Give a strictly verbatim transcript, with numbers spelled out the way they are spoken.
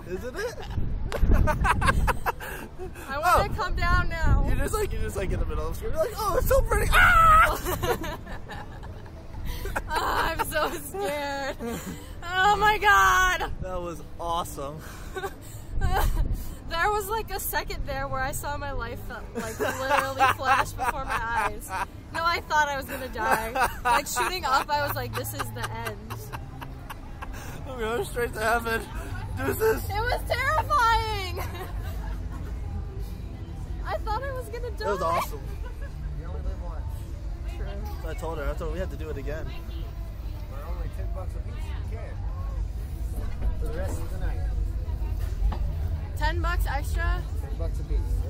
Isn't it? I want to oh, come down now. You're just like you're just like in the middle of the screen. You're like, oh, it's so pretty. Ah! Oh, I'm so scared. Oh my god. That was awesome. There was like a second there where I saw my life like literally flash before my eyes. No, I thought I was gonna die. Like shooting up, I was like, this is the end. I'm going straight to heaven. Deuces. It was terrifying. I thought I was gonna die. It was awesome. You only live once. True. I told her. I told her we had to do it again. For only ten bucks a piece, you can. For the rest of the night. Ten bucks extra? Ten bucks a piece.